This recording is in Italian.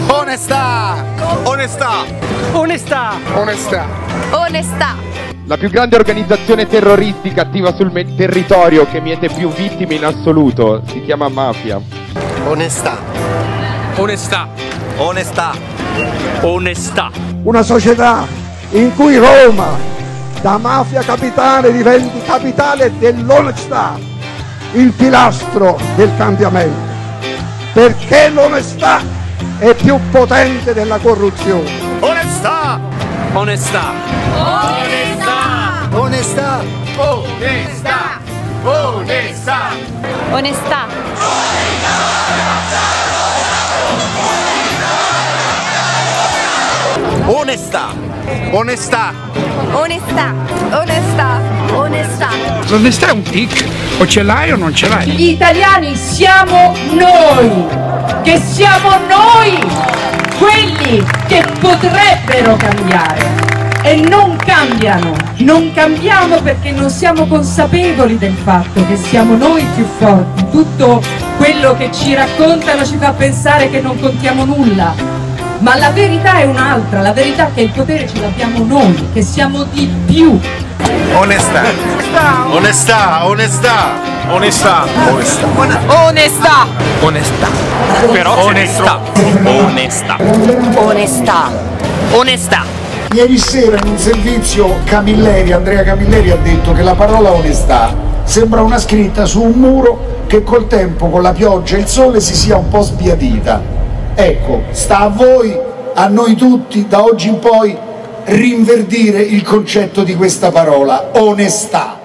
Onestà! Onestà! Onestà! Onestà! Onestà! La più grande organizzazione terroristica attiva sul territorio che miete più vittime in assoluto si chiama mafia. Onestà! Onestà! Onestà! Onestà! Una società in cui Roma, da mafia capitale, diventi capitale dell'onestà, il pilastro del cambiamento, perché l'onestà è più potente della corruzione. Onestà! Onestà! Onestà! Onestà! Onestà! Onestà! Onestà! Onestà! Onestà! Onestà! Onestà! L'onestà è un tic, o ce l'hai o non ce l'hai. Gli italiani siamo noi, che siamo noi quelli che potrebbero cambiare e non cambiano. Non cambiamo perché non siamo consapevoli del fatto che siamo noi più forti. Tutto quello che ci raccontano ci fa pensare che non contiamo nulla. Ma la verità è un'altra, la verità è che il potere ce l'abbiamo noi, che siamo di più. Onestà! Onestà! Onestà! Onestà! Onestà! Onestà! Onestà! Però onestà! Onestà! Onestà! Onestà! Ieri sera in un servizio Andrea Camilleri ha detto che la parola onestà sembra una scritta su un muro che col tempo, con la pioggia e il sole si sia un po' sbiadita. Ecco, sta a voi, a noi tutti, da oggi in poi, rinverdire il concetto di questa parola, onestà.